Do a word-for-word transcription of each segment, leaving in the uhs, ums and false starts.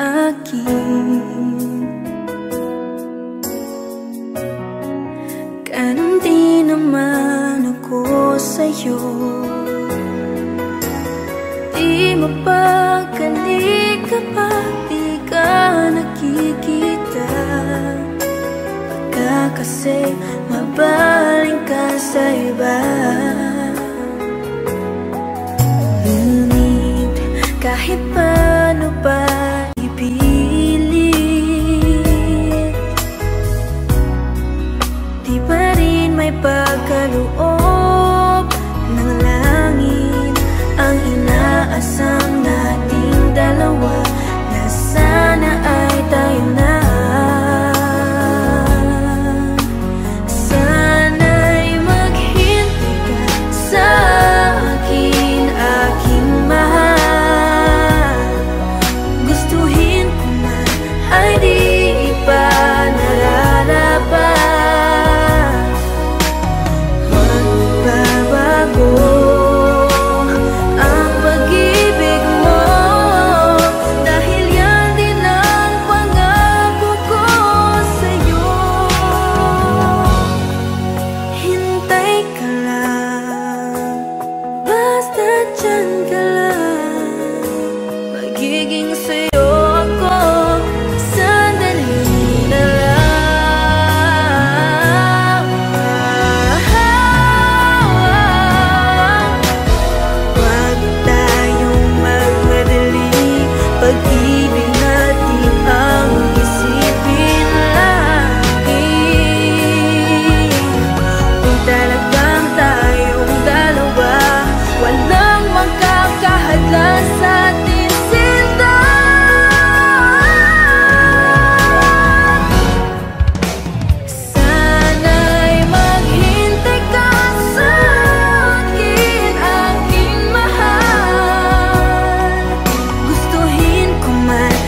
akin. Ganun din naman ako sa'yo. Di mapagkali kapag di ka nakikita. Baka kasi mabaling ka sa iba. Ngunit kahit paano pa ipilit, di pa rin may pagkaloob ng langit ang inaasam nating dalawa, na sana ay tayo na. Sana'y maghintay ka sa akin, aking mahal. Gustuhin ko man ay di pa nararapat. Huwag babago ang pag-ibig mo, dahil yan din ang pangako ko sa'yo. Hintay ka lang, basta dyan ka lang. Magiging sa'yo ako sandali na lang. Huwag tayong magmadali, pag-ibig natin ang isipin lagi. Kung talagang tayong dalawa, walang makakahadlang sa ating sinta. Sana'y maghintay ka sa akin, aking mahal. Gustuhin ko man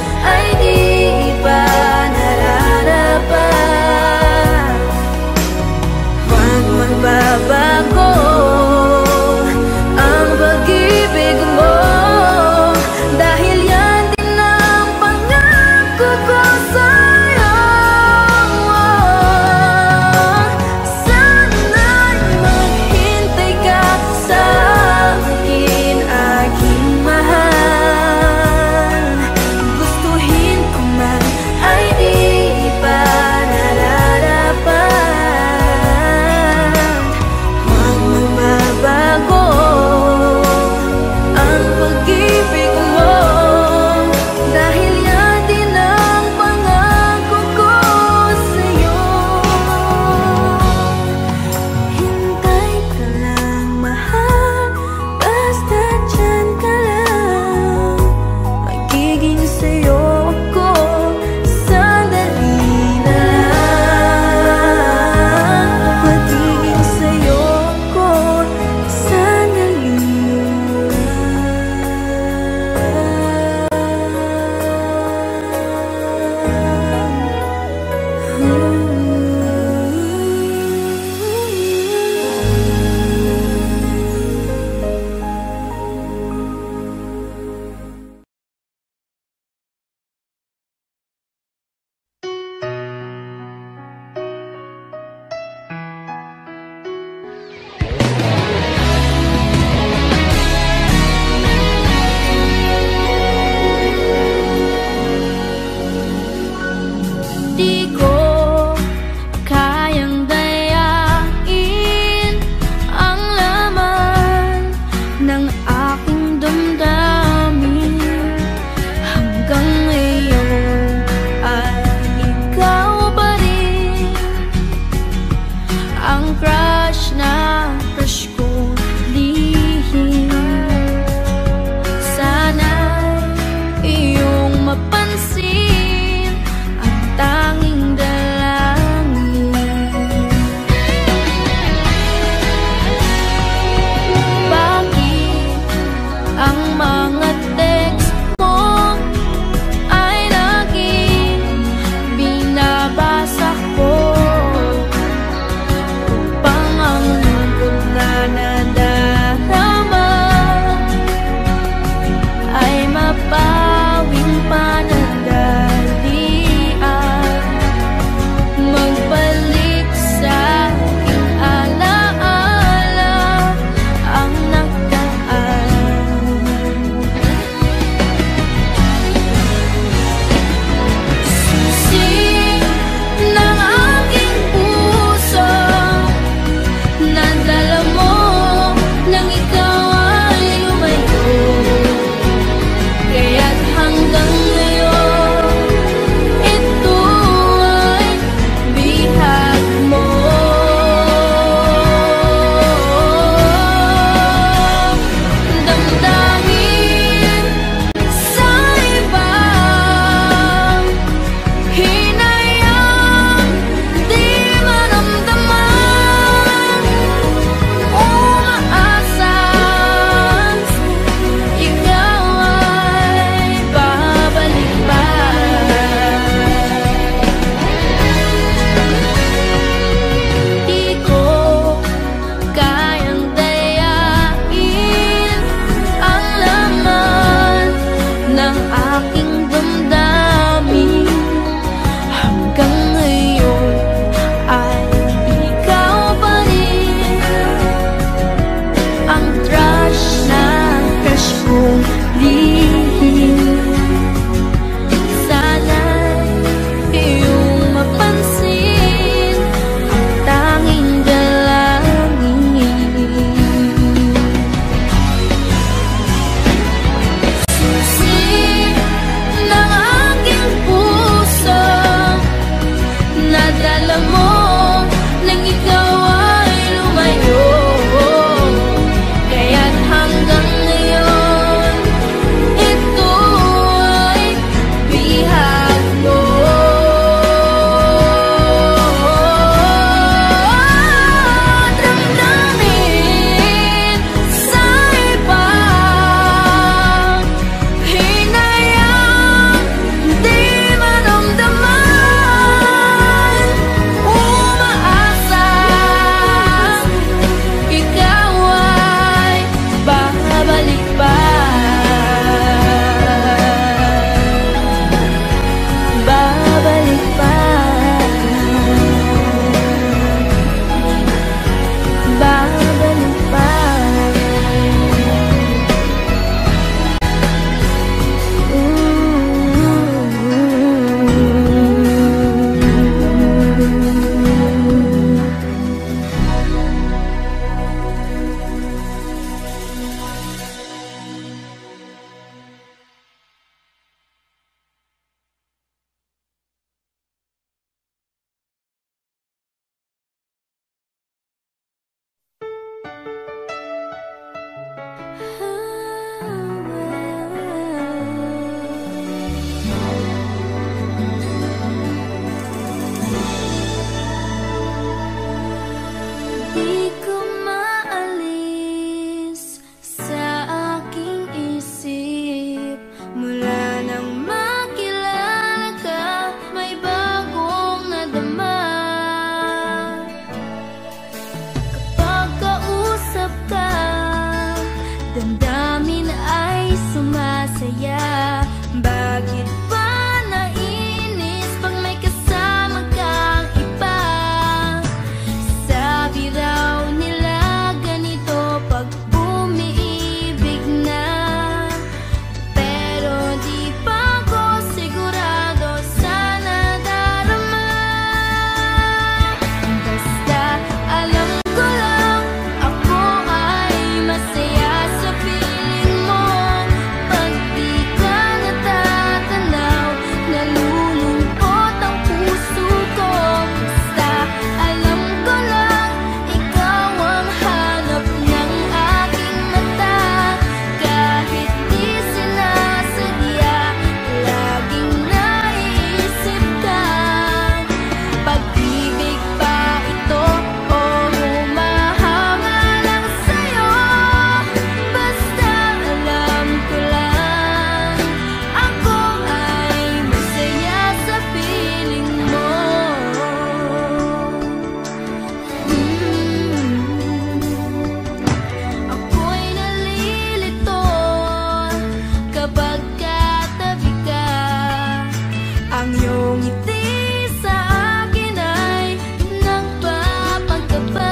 Ang iyong ngiti sa akin ay nagpapagkaba.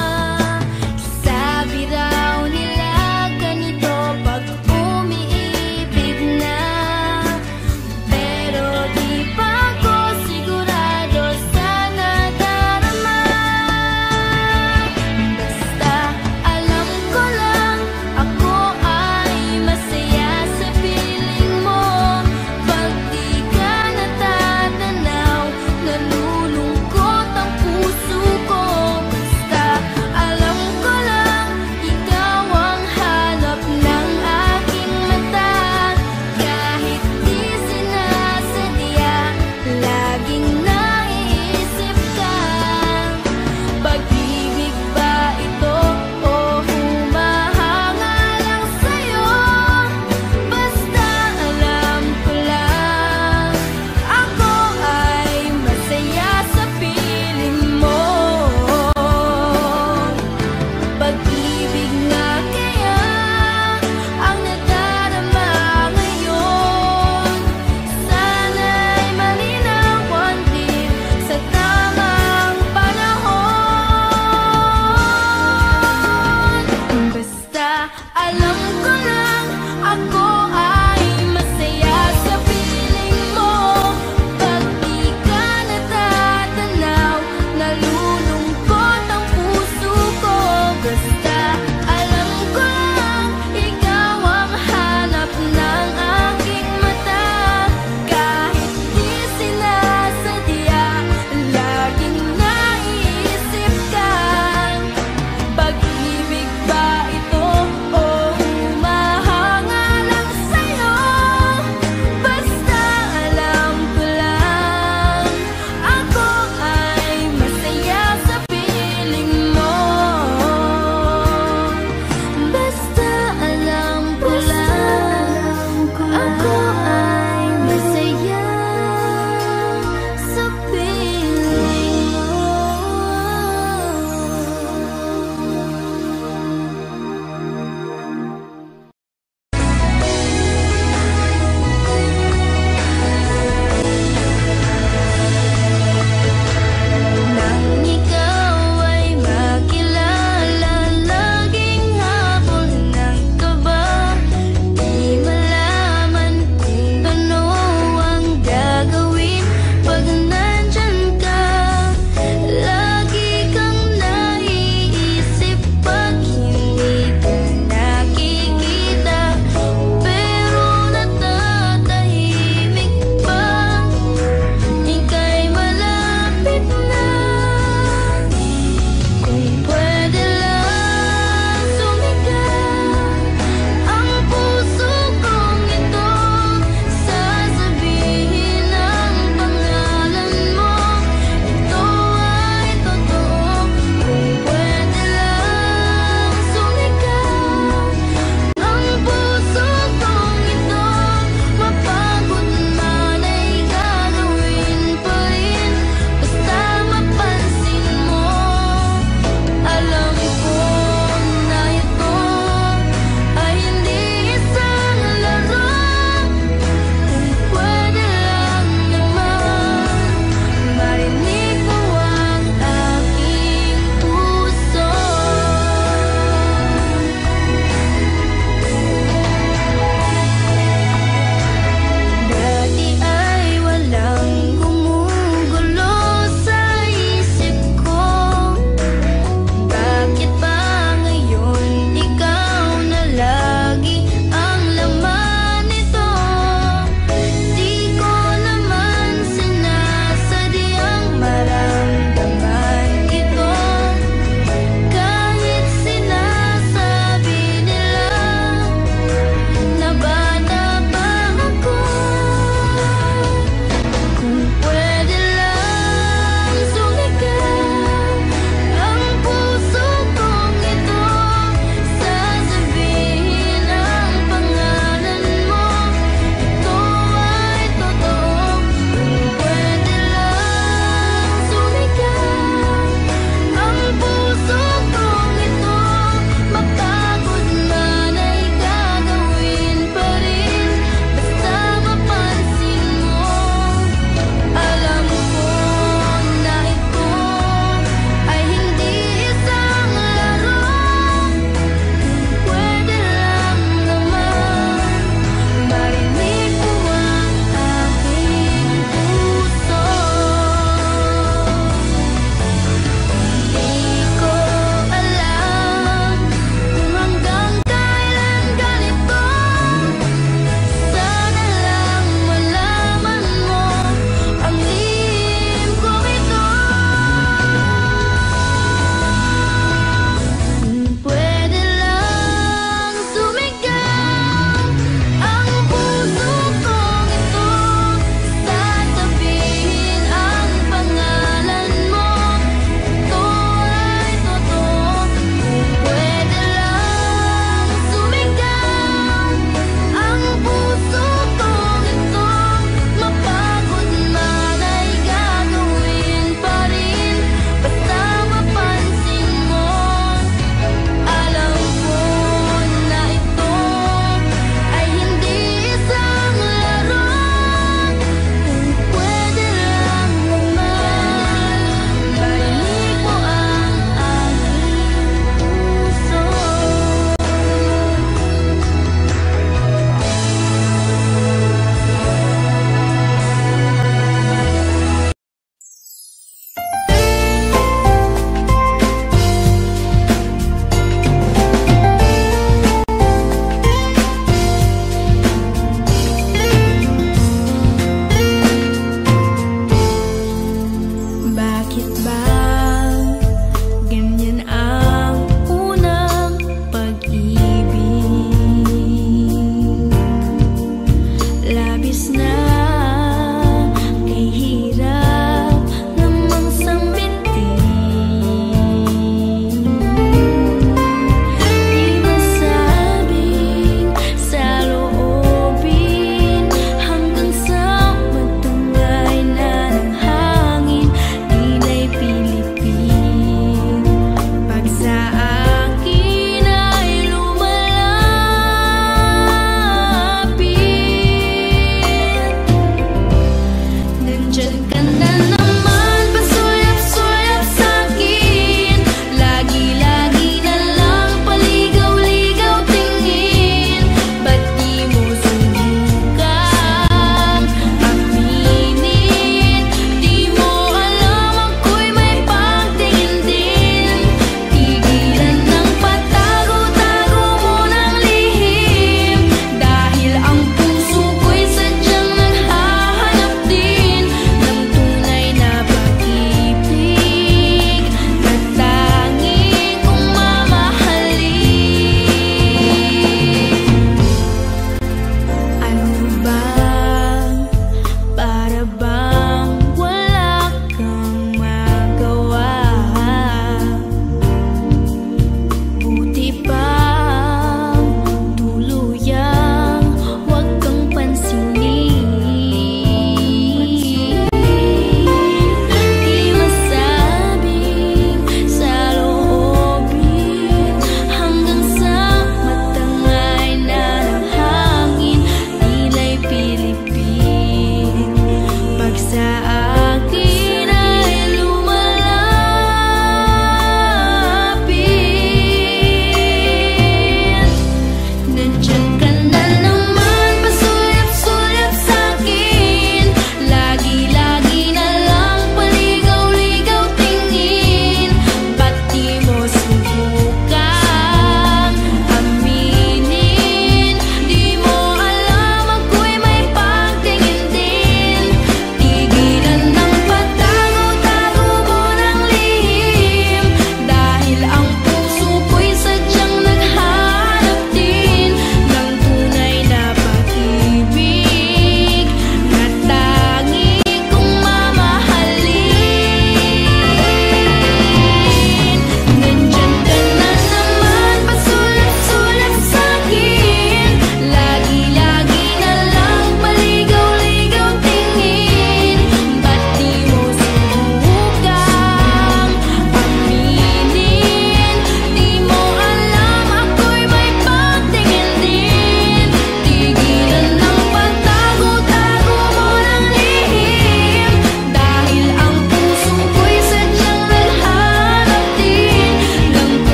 Sabi raw nila ganito pag umiibig na, pero di pa ko sigurado sa nadarama. Basta alam ko lang ako ay masaya sa piling mo pag di ka natatanggap.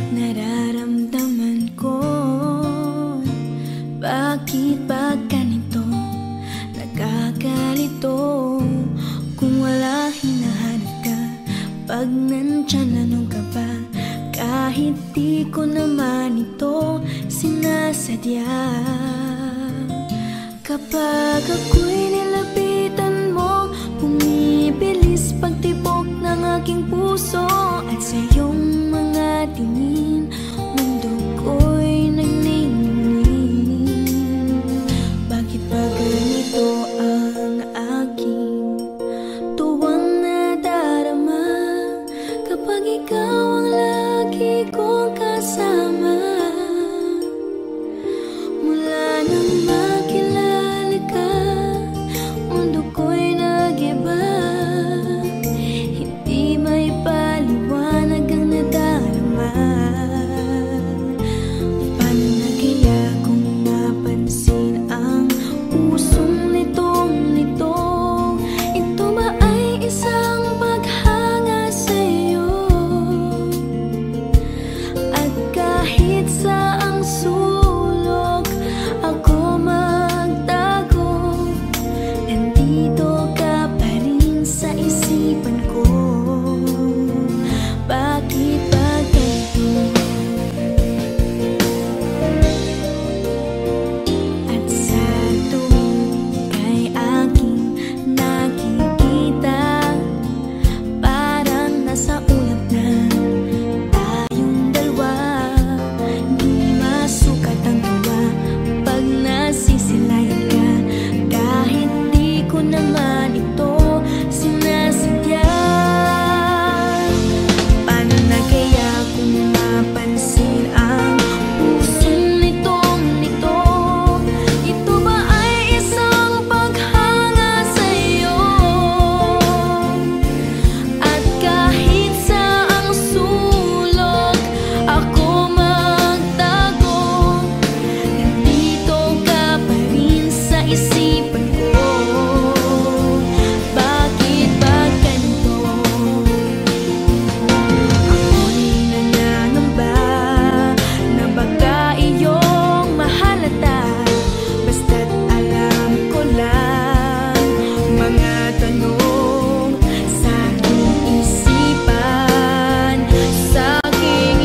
Nararamdaman ko, bakit ba ganito? Nakakalito kung wala hinahanap ka. Pag nandyan, anong ka ba? Kahit di ko naman ito sinasadya. Kapag ako'y nilapitan mo, bumibilis pagtibok ng aking puso. At sa iyong mga tingin, mundo ko'y nagniningning. Bakit ba ganito ang aking tuwang nadarama? Kapag ikaw ang lagi kong kasama, mula nang makilala ka, mundo ko'y nag-iba. Hindi may paliwanag ang nadarama. Paano na kaya kung napansin ang pusong nitong-nito? Ito ba ay isang paghanga sa'yo? At kahit saang sulok ako magtago, nandito ka pa rin sa isipan ko. Bakit ba ganito? At sa tuwing kay aking nakikita, parang nasa ulap na tayong dalawa. Di masukat ang tuwa pag nasisilayan ka, kahit di ko naman ito sinasadya. Paano na kaya kung mapansin ang pusong nitong-nito? Ito ba ay isang paghanga sa'yo? At kahit saang sulok ako magtago, nandito ka pa rin sa isipan ko. Bakit ba ganito? Ako'y nangangamba na baka iyong mahalata. Basta't alam ko lang mga tanong sa aking isipan, sa aking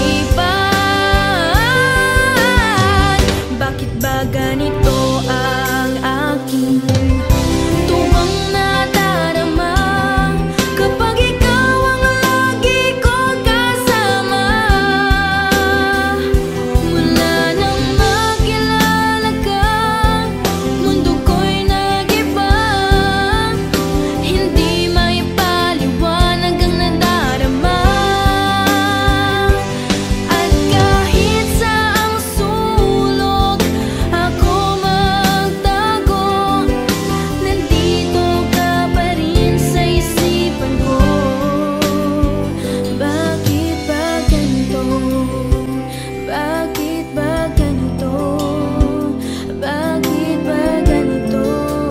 isipan. Bakit ba ganito ang aking tuwang nadarama? Kapag ikaw ang lagi kong kasama, mula nang makilala ka, mundo ko'y nag-iba. Hindi may paliwanag ang nadarama. At kahit saang sulok ako magtago, nandito ka pa rin sa isipan ko. Bakit ba ganito? Bakit ba ganito? Bakit ba ganito?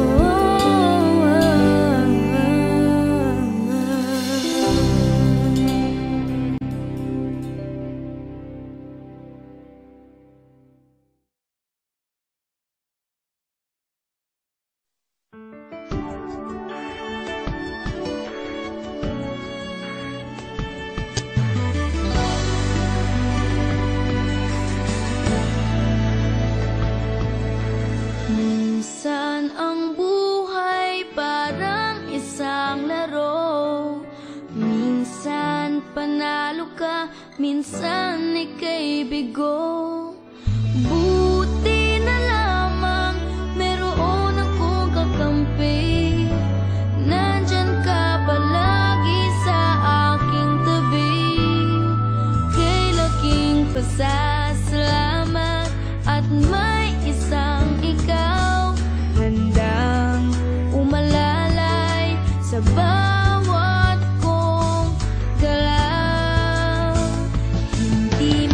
Minsan ang buhay parang isang laro. Minsan panalo ka, minsan ika'y bigo. Buti na lamang meron akong kakampi. Nandyan ka palagi sa aking tabi. Kay laking pasasalamat at may isang ikaw handang umalalay sa bawat kong galaw. Hindi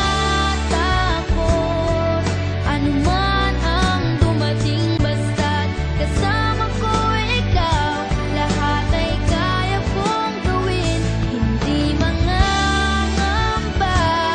matatakot anuman ang dumating, basta't kasama ko ikaw. Lahat ay kaya kong gawin, hindi mangangamba.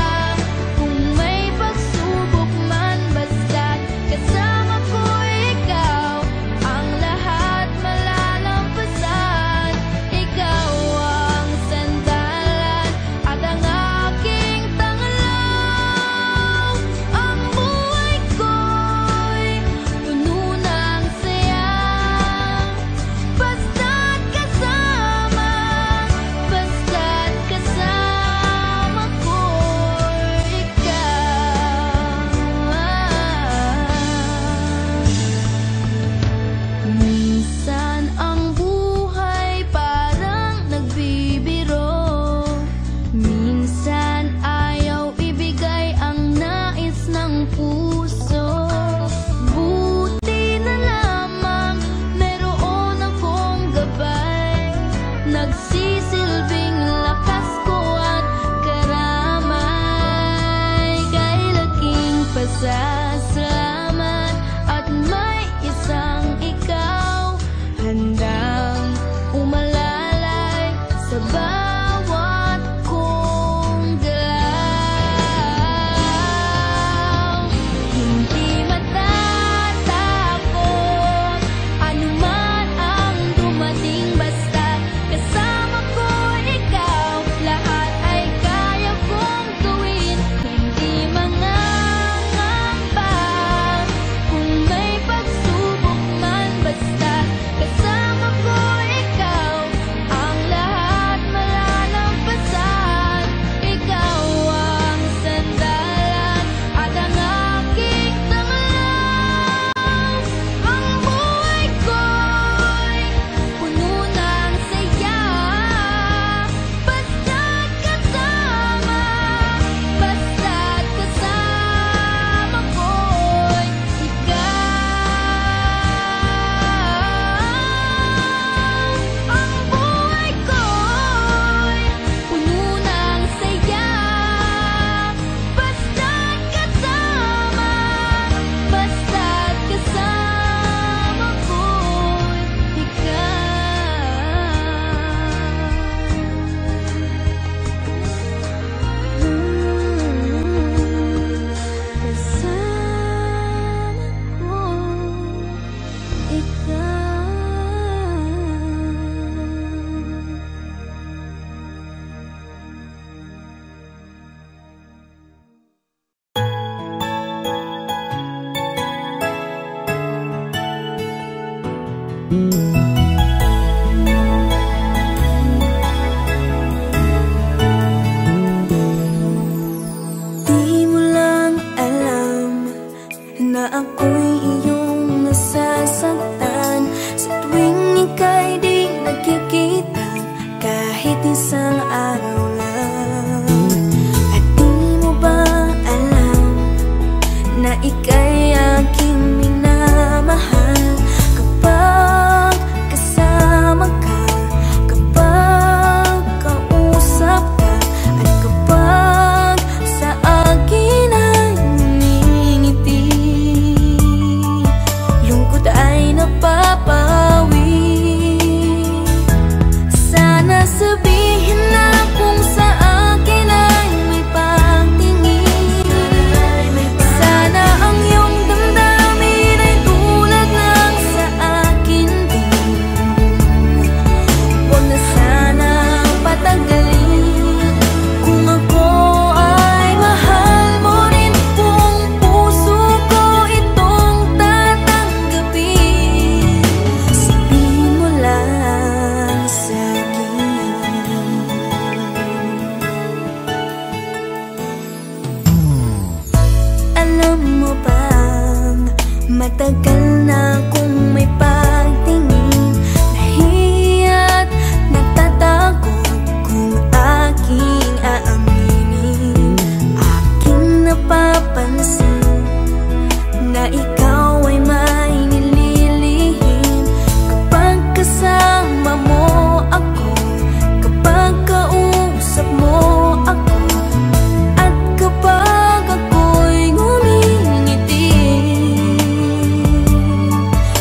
Matagal na kung may pagtingin, nahiya't natatakot kung aking aaminin. Aking napapansin na ikaw ay may nililihim kapag kasama mo ako, kapag kausap mo ako, at kapag ako'y ngumingiti.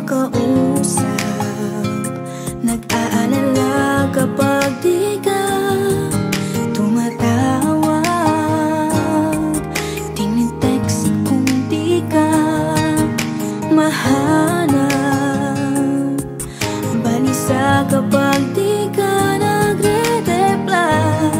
makausap. Nag-aalala kapag di ka tumatawag. Tinitext kung di ka mahanap. Balisa kapag di ka nagre-reply.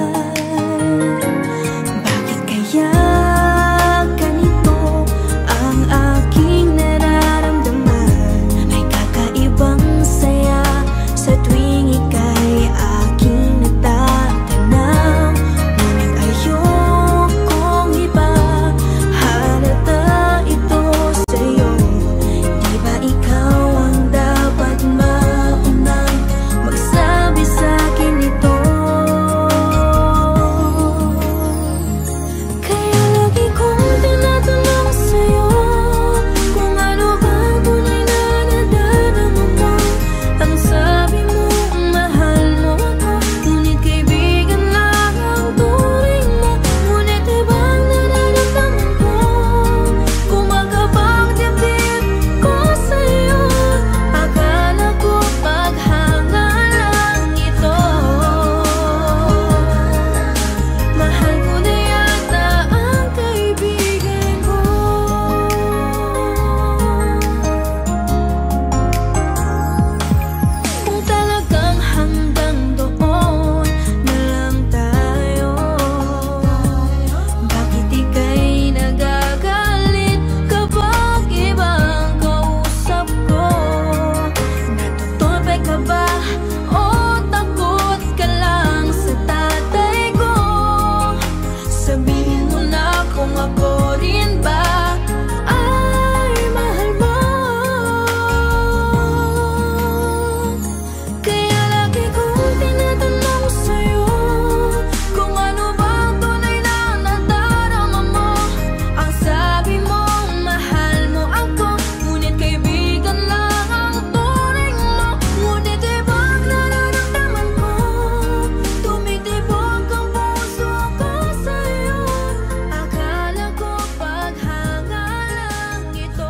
Bakit kaya ganito ang aking nararamdaman? May kakaibang saya sa tuwing ika'y aking natatanaw. Ngunit ayokong ipahalata ito sa'yo. Di ba ikaw ang dapat maunang magsabi sa'kin ito? Kaya lagi kong tinatanong sa'yo kung ano bang tunay na nadarama mo. Ang sabi mo, mahal mo ako, ngunit kaibigan lang ang turing mo. Ngunit ibang nararamdaman ko, kumakapagdibdib ko sa'yo. Akala ko paghanga lang ito. Mahal ko na yata ang kaibigan ko. Kung talagang hanggang doon na lang tayo, bakit ika'y nagagalit kapag ibang kausap ko? Natutupi ka ba o takot ka lang sa tatay ko? Sabihin mo na kung ako rin ba ay mahal mo. Kaya lagi kong tinatanong sa'yo kung ano bang tunay na nadarama mo. Ang sabi mo, mahal mo ako, ngunit kaibigan lang ang turing mo. Ngunit ibang nararamdaman ko, tumitibok ang puso ko sa'yo. Akala ko paghanga lang ito.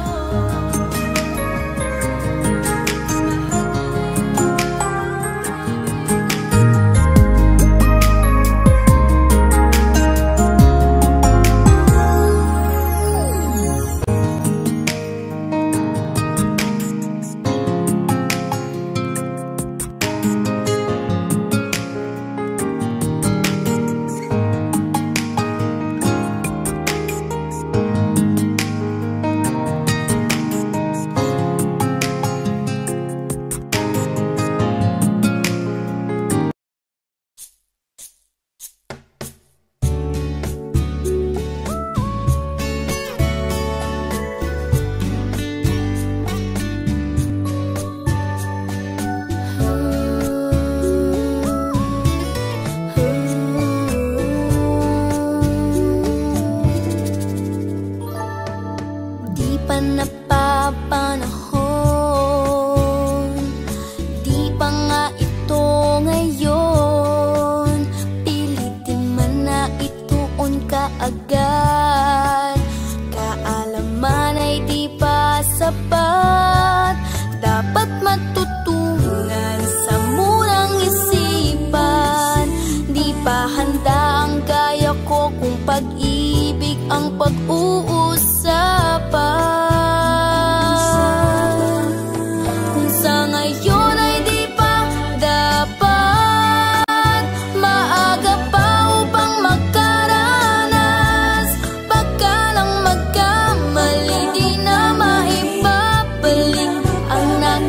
Di pa napapanahon, di pa nga ito ngayon. Pilitin man na ituon ka agad. Kaalaman ay di pa sapat. Dapat matutunan sa murang isipan. Di pa handa ang gaya ko kung pag-ibig ang pag-uusapan. Kung sa ngayon ay di pa dapat, maaga pa upang magkaranas. Baka lang magkamali, di na maibabalik ang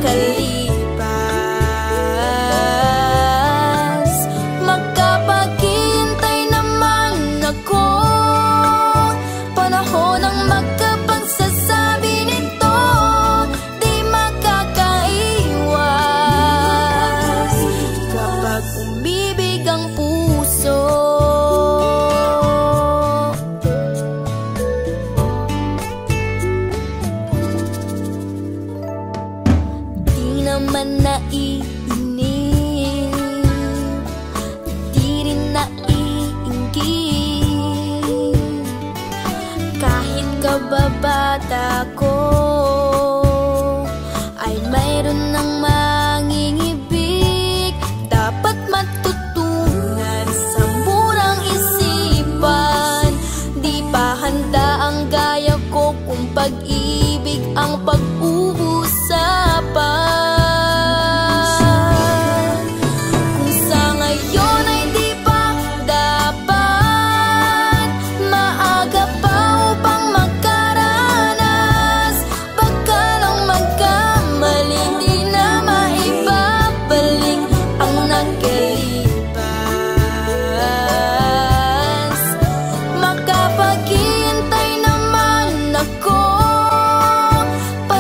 nakalipas. Magkapaghintay naman ako, panahon ang magkapagsasabi nito. Di makakaiwas kapag umibig ang puso. Di naman naiinip, di rin naiinggit. Kahit kababata ko, ay pag-ibig ang pag-uusapan. Kung sa ngayon ay di pa dapat, maaga pa upang magkaranas. Baka lang magkamali, di na maibabalik ang nakalipas. Makapaghihintay naman ako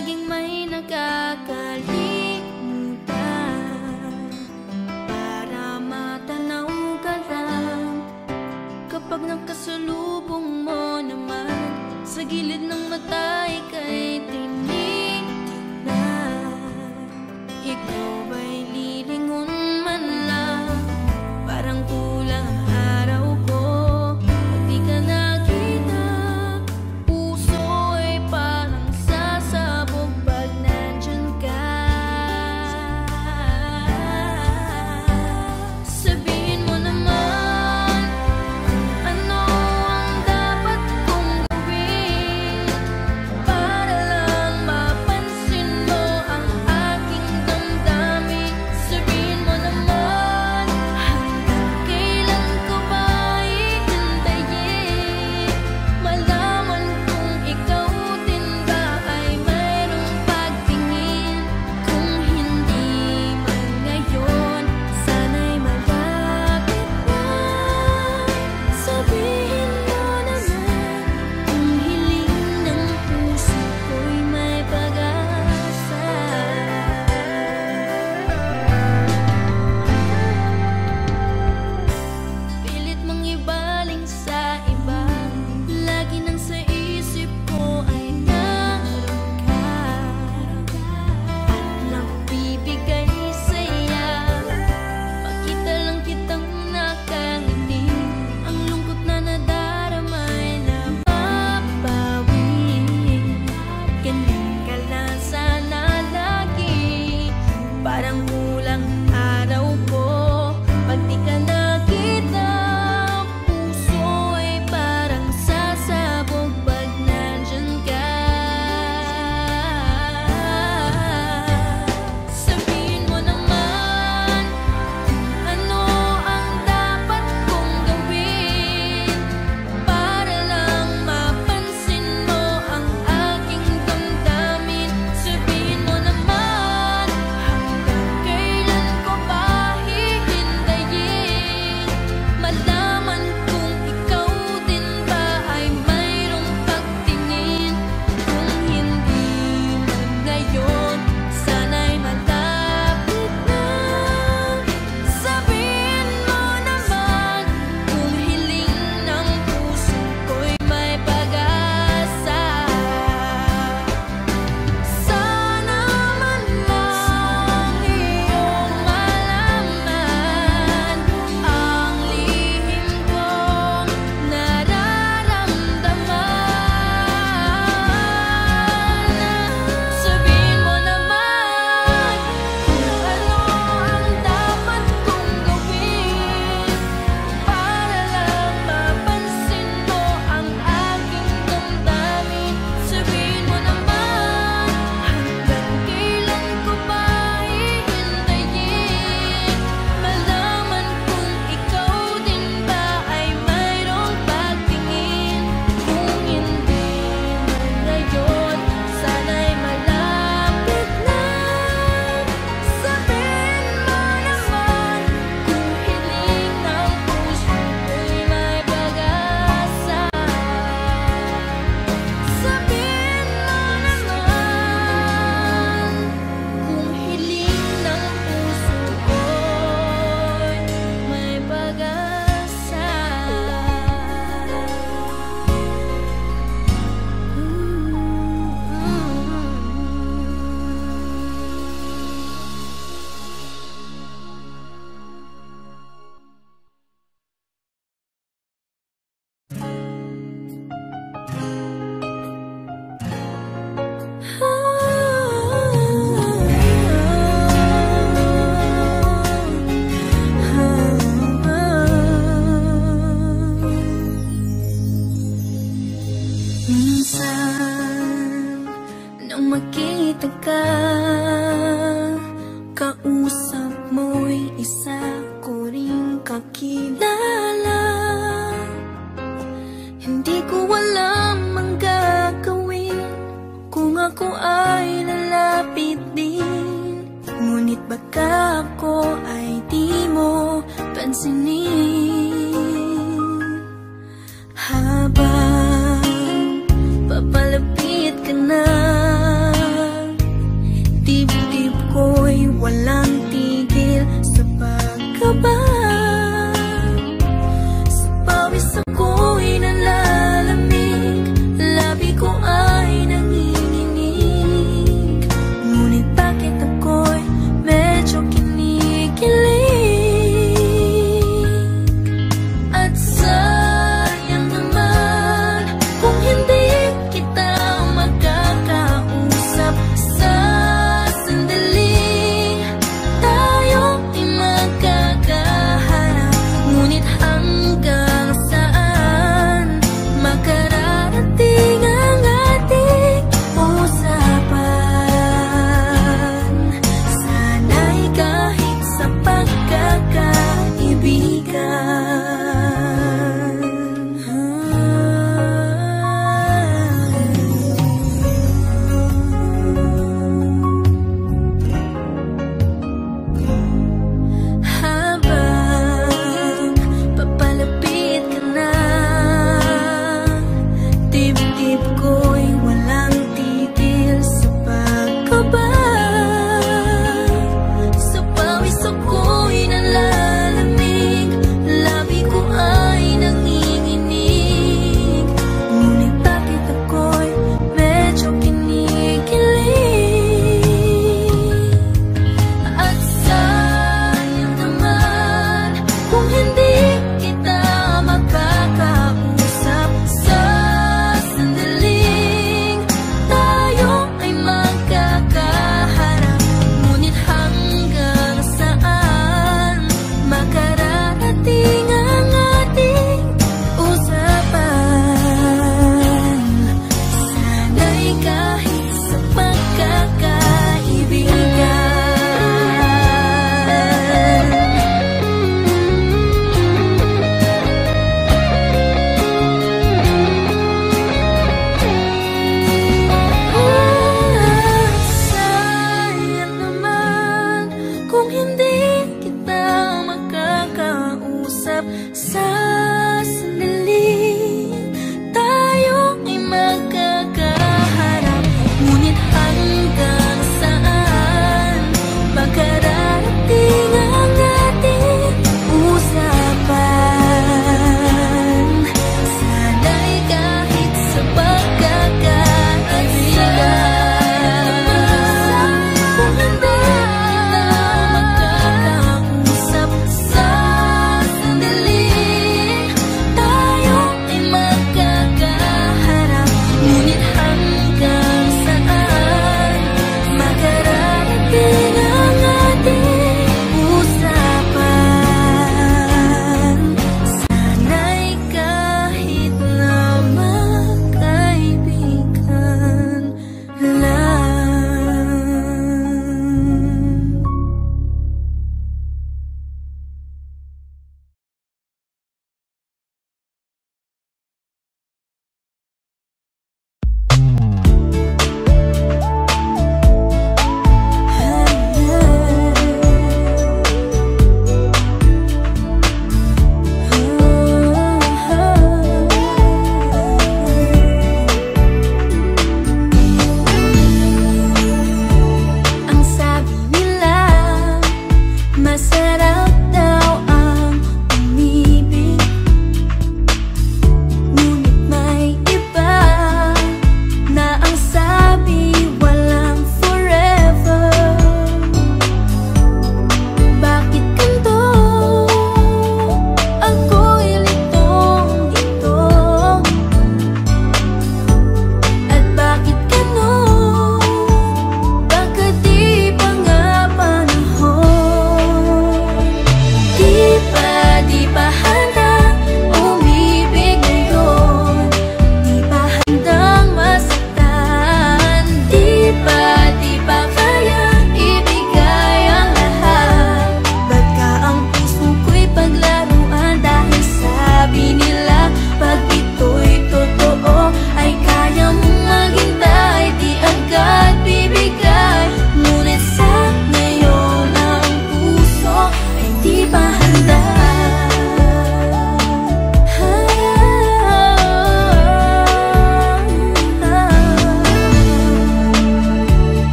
laging may nakakalimutan para matanaw ka lang. Kapag nakasalubong mo naman sa gilid ng mata ika'y tinignan, ikaw ba'y lilingon man lang? Parang kulang ang araw ko pag di ka nakita. Puso ay parang sasabog pag nandyan ka. Sabihin mo naman, ano ang dapat kong gawin para lang mapansin mo ang aking damdamin? Sabihin mo naman, hanggang kailan ko ba hihintayin? Malaman kung ikaw din ba ay mayroong pagtingin. Kung hindi man ngayon, sana'y malapit na. Sabihin mo naman, kung hiling ng puso ko'y may pag-asa. Pilit mong ibaling sa iba, lagi nang sa isip ko ay naroon ka at nagbibigay saya. Makita lang kitang nakangiti, ang lungkot na nadaramay na mabawi. Ganyan ka lang sana lagi, parang kulang araw ko pag di ka nakita. Puso ay parang sasabog pag nandyan ka. Sabihin mo naman, ano ang dapat kong gawin para lang mapansin mo ang aking damdamin? Sabihin mo naman, hanggang kailan ko ba hihintayin? Malaman kung ikaw din ba ay mayroong pagtingin. Kung hindi man ngayon, sana'y malapit na. Sabihin mo naman, kung hiling ng puso ko'y may pag-asa. Sana man lang iyong malaman ang lihim kong nararamdaman. Sabihin mo naman, kung ano ang dapat kong gawin para lang mapansin mo ang aking damdamin. Sabihin mo naman, hanggang kailan ko ba hihintayin? Malaman kung ikaw din ba ay mayroong pagtingin. Kung hindi man ngayon, sana'y malapit na. Sabihin mo naman, kung hiling ng puso ko'y may pag-asa. Sabihin mo naman, kung hiling ng puso ko'y may pag-asa. Minsan, nang makita ka, kausap mo'y isa ko ring kakilala. Hindi ko alam ang gagawin kung ako ay lalapit din. Ngunit baka ako ay di mo pansinin. Habang papalapit ka na,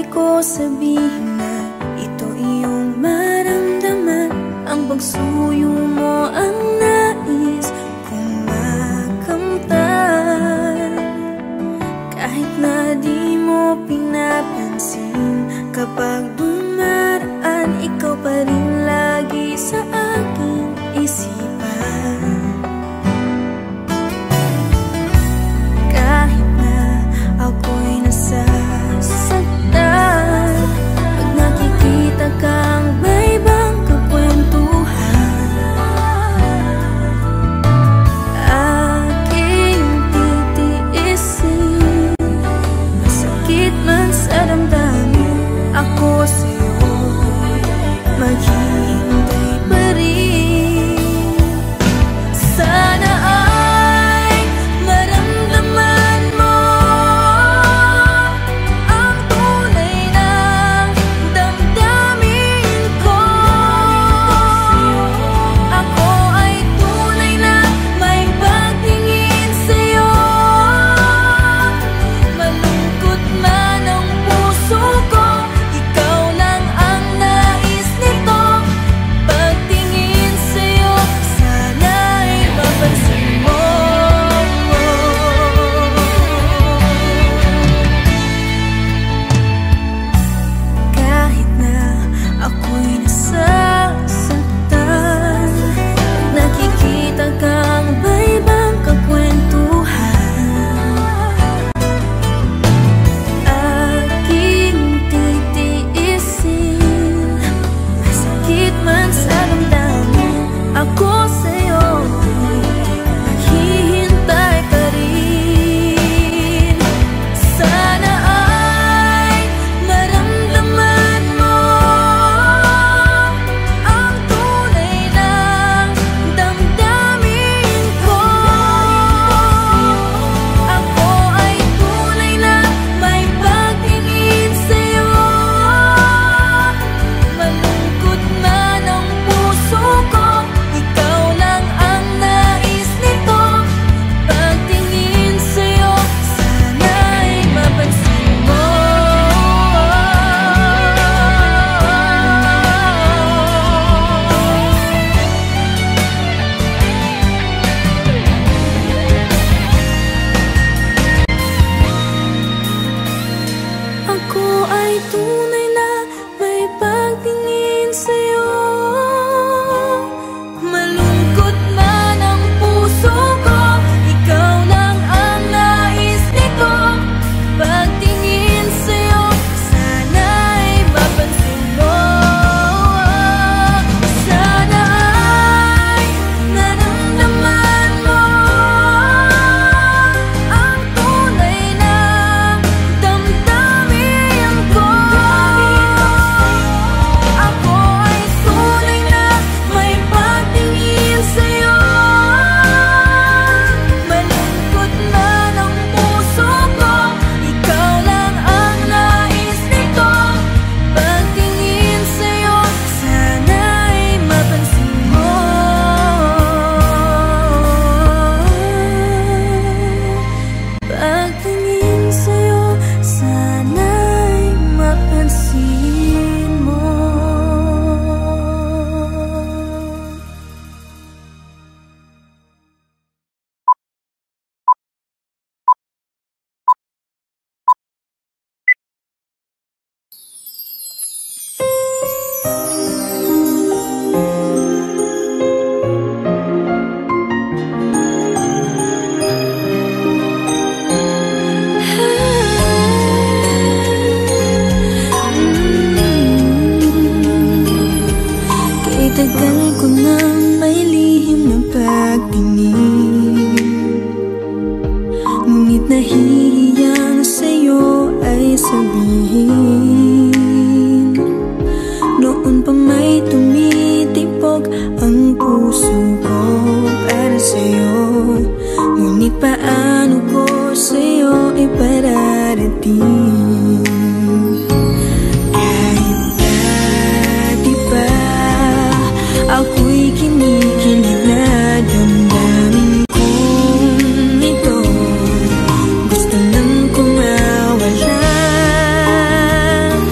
Ibig ko sabihin na ito iyong maramdaman. Ang pagsuyo mo ang nais kong makamtan. Kahit na di mo pinapansin, kapag dumaraan, ikaw pa rin lagi sa aking isipan. Kahit na ako'y nasasaktan, pag nakikita kang may ibang kakwentuhan, aking titiisin. Masakit man sa damdamin, ako sa'yo maghihintay pa rin. Sana ay maramdaman mo ang tunay ng damdamin ko. Ako ay tunay na may pagtingin sa'yo. Malungkot man ang puso ko, ikaw lang ang nais nito. Pagtingin sa'yo, sana'y mapansin mo. Kahit na ako'y nasasaktan, nakikita kang may ibang kakwentuhan, aking titiisin. Masakit man sa damdamin, ako sa'yo naghihintay pa rin. Sana ay maramdaman mo ang tunay ng damdamin ko. Ako ay tunay na may pagtingin sa'yo. Malungkot man ang puso ko, ikaw lang ang nais nito. Pagtingin sa'yo, sana'y mapansin mo. Ako ay tunay na may pagtingin sa'yo. Malungkot man ang puso ko, ikaw lang ang nais nito. Pagtingin sa'yo, sana'y mapansin mo. Sana ay naramdaman mo ang tunay ng damdamin ko. Ako ay tunay na may pagtingin sa'yo. Malungkot man ang puso ko, ikaw lang ang nais nito. Pagtingin sa'yo, sana'y mapansin mo. Pagtingin sa'yo, sana'y mapansin mo. Kay tagal ko nang may lihim ng pagtingin, ngunit nahihiyang sa'yo ay sabihin. Noon pa may tumitipog ang puso ko para sa'yo, ngunit paano ko sa'yo ipararating? Kahit dati pa ako'y kinikilig na damdamin kong ito. Gusto nang kumawala.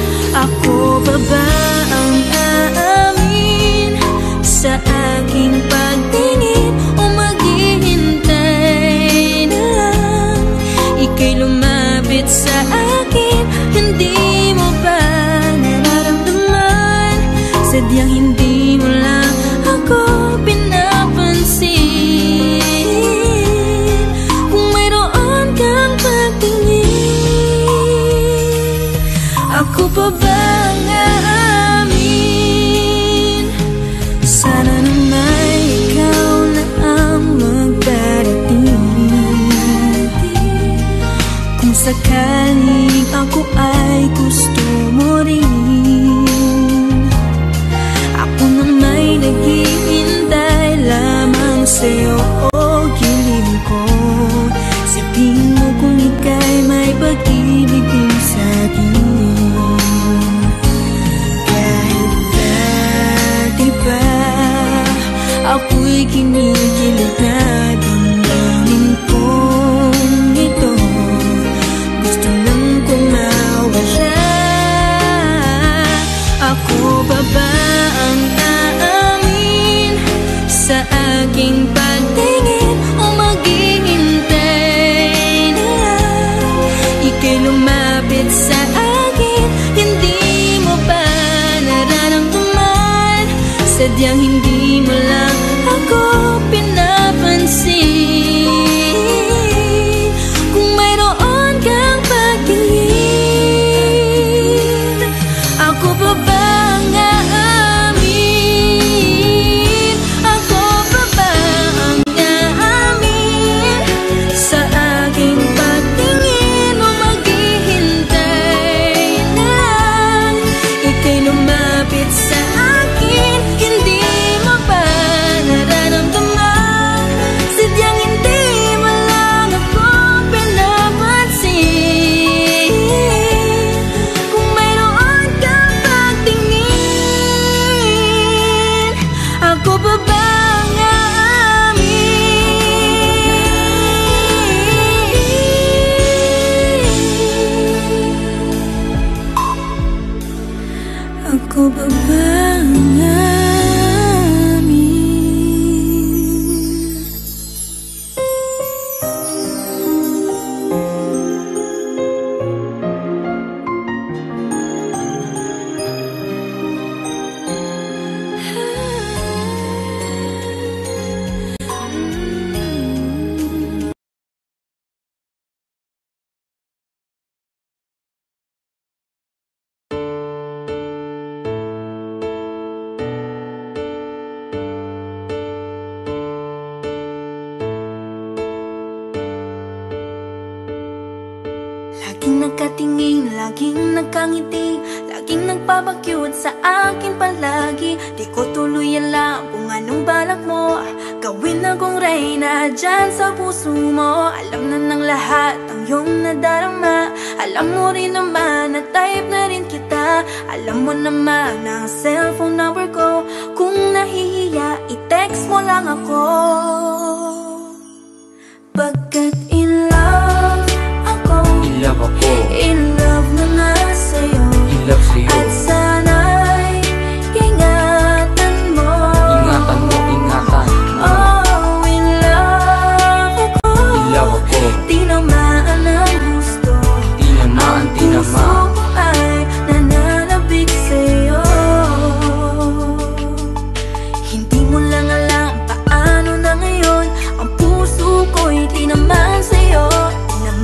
ika'y lumapit sa akin. Hindi mo ba nararamdaman? Sadyang hindi mo lang ako pinapansin. Kung mayroon kang pagtingin, ako pa ba ang aamin? Sana naman ikaw na ang magdarating. Kung sakaling ako ay gusto mo rin, ako na may naghihintay lamang sa'yo o gilid ko. Sabihin mo kung ika'y may pag-ibig din sa'kin. Kahit dati pa ako'y kinikilig na damdamin kong ito. Gusto lang kong mawala. Ako pa ba ang aamin sa aking pagtingin o maghihintay na lang ika'y lumapit sa akin? Hindi mo ba nararamdaman? Sadyang hindi mo lang ako pinapansin. Kung mayroon kang pagtingin, ako pa ba ang aamin? Ako pa ba ang aamin sa aking pagtingin o maghihintay na lang ika'y lumapit sa akin? Hindi mo ba nararamdaman? Sadyang hindi mo lang ako pinapansin. Kung mayroon kang pagtingin, ako pa ba ang aamin? Ako pa ba ang aamin? Laging nakatingin, laging nakangiti, laging nagpapakyut sa akin palagi. Di ko tuloy alam kung anong balak mo gawin akong reyna dyan sa puso mo. Alam na ng lahat ang iyong nadarama. Alam mo rin naman na type na rin kita. Alam mo naman ang cellphone number ko. Kung nahihiya, i-text mo lang ako. Pagkat in love ako, In love ako, in love na nga sa'yo. in love sa'yo. At sana'y ingatan mo. Ingatan mo, ingatan mo. Oh, in love ako, In love ako, tinamaan ang gusto. tinamaan, Ang puso tinamaan. ko ay nananabik sa'yo. Hindi mo lang alam paano na ngayon ang puso ko'y tinamaan sa'yo. Tinamaan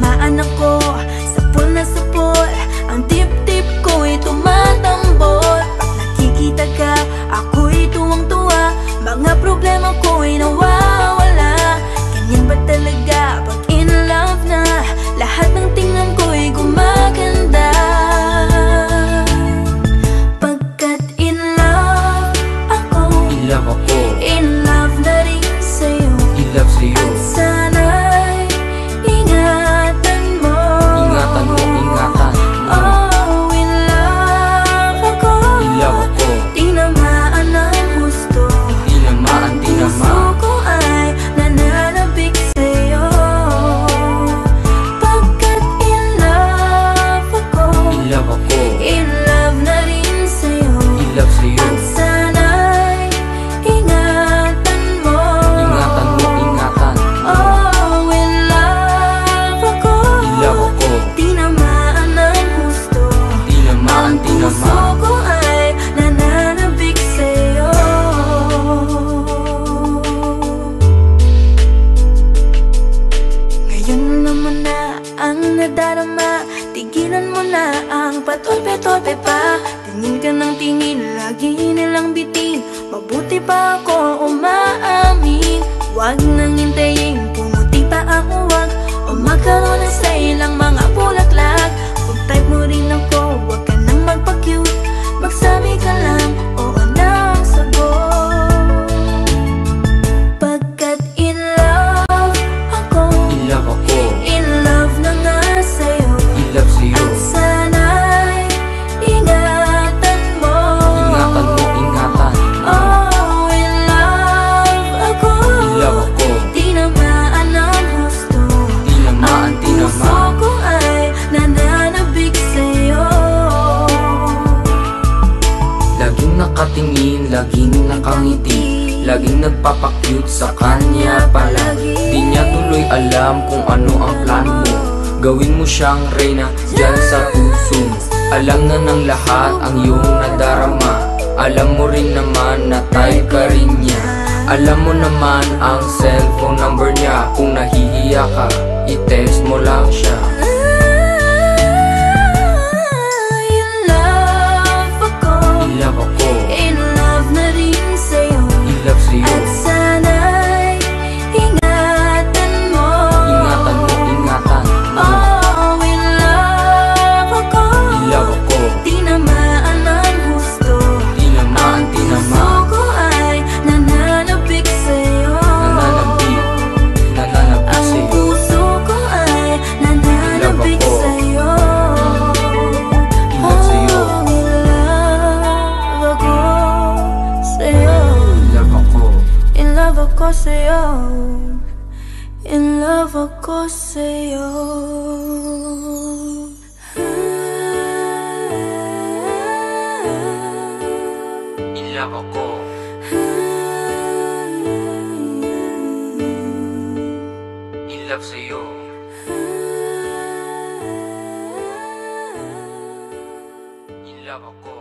iyong nadarama. Tigilan mo na ang patolpe-tolpe pa. Tingin ka ng tingin, lagi nilang bitin. Mabuti pa ako umaamin. Huwag nang hintayin, pumuti pa ang uwag, o magkaroon na sa ilang mga bulaklak. Kung type mo rin ako, huwag ka nang magpa-cute. Magsabi ka lang, oo na ang sagot. Pagkat in love ako, In love ako, in love na nga sa'yo. in love sa'yo. At sana'y ingatan mo. Ingatan mo, ingatan mo. Oh, in love ako, In love ako, tinamaan ang husto. tinamaan, Ang puso tinamaan. ko ay nananabik sa'yo. Laging nakatingin, laging nakangiti, laging nagpapakyut sa kanya palagi. Di niya tuloy alam kung ano ang plano mo. Gawin mo siyang reyna dyan sa puso mo. Alam na ng lahat ang iyong nadarama. Alam mo rin naman na type ka rin niya. Alam mo naman ang cellphone number niya. Kung nahihiya ka, i-text mo lang siya. In love ako, In love ako, in love na rin sa'yo. in love sa'yo. At sana'y ingatan mo. Ingatan mo, ingatan mo. Oh, in love ako, In love ako, tinamaan ang husto. tinamaan, Puso tinamaan. ko ay nananabik sa'yo. Nananabik, nananabik Ang sa'yo. puso ko ay nananabik ako. sa'yo. In love sa'yo. Oh, in love ako sa'yo. In love ako, In love ako sa'yo. In love ako sa'yo. in love ako. In love sa'yo. In love ako.